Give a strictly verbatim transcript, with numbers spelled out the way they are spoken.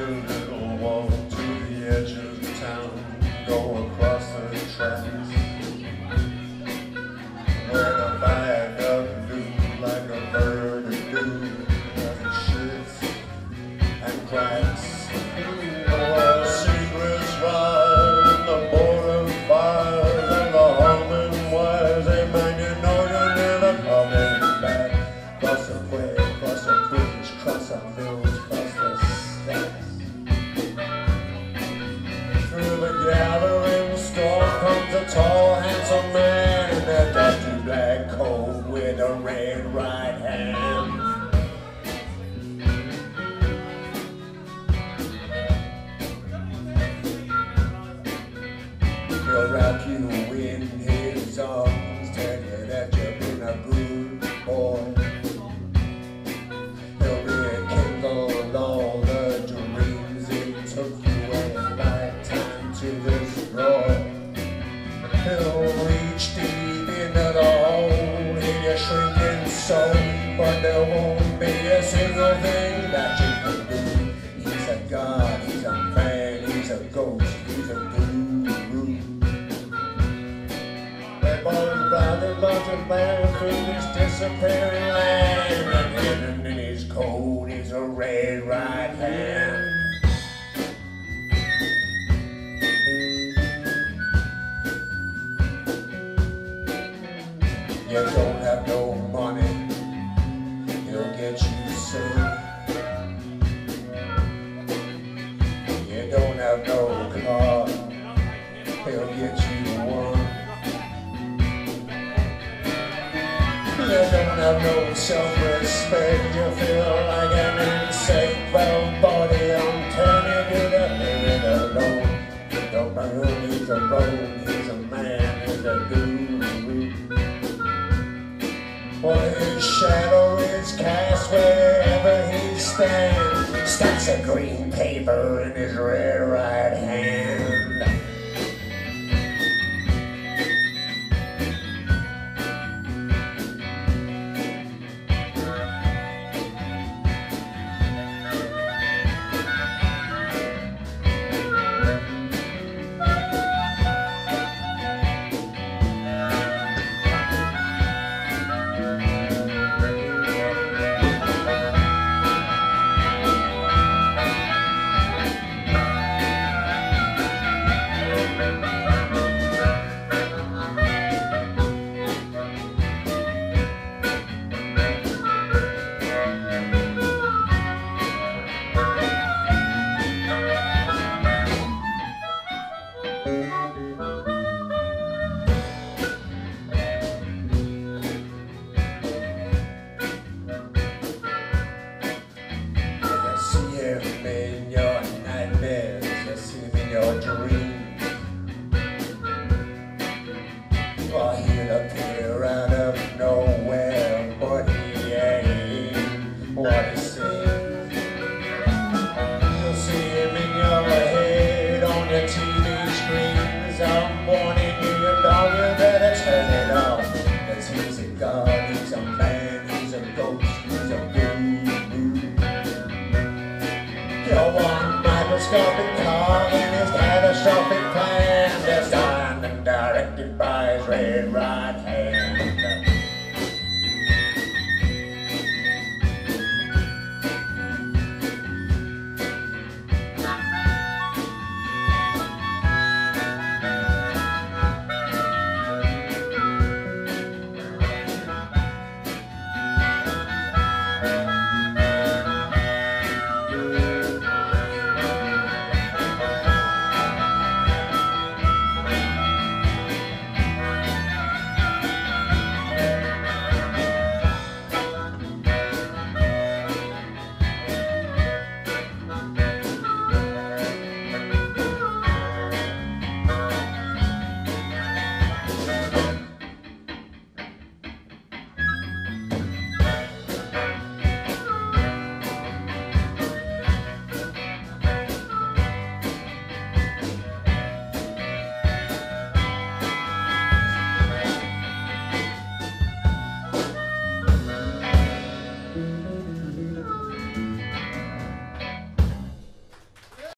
little walk to the edge of town, go across the tracks, where the fire doesn't do like a bird would do, as it shifts and cracks. The secrets rise in the border fires and the humming wires. Hey man, you know you're never coming back. Cross the way, cross the bridge, cross the fields, cross the stacks. Through the gathering storm comes a tall, handsome man in a dusty black coat with a red right hand. He'll wrap you in his arms, tell you that you've been a good boy. He'll rekindle all the dreams it took you a lifetime to destroy. He'll reach deep into the hole in your shrinking soul, but there won't be a single thing that you can do. He's a god, he's a man, he's a ghost, he's a guru. By the mountain man through this disappearing land, and hidden in his coat is a red right hand. You don't have no money, he'll get you soon. You don't have no car, he'll get you one. You don't have no self-respect, you feel like an insect. Well, body, I'm telling you to leave it alone. The man, he's a rogue, he's a man, he's a guru. Well, his shadow is cast wherever he stands. Stacks of green paper in his red right hand. In your nightmares, you see him in your dreams. Well, he'll appear out of nowhere, but he ain't what he seems. You'll see him in your head on your T V screens. I'm warning you, you dog, you better turn it off. Cause he's a god, he's a man, he's a ghost, he's a guru. Your one microscopic cog and his catastrophic plan, designed and directed by his red right hand.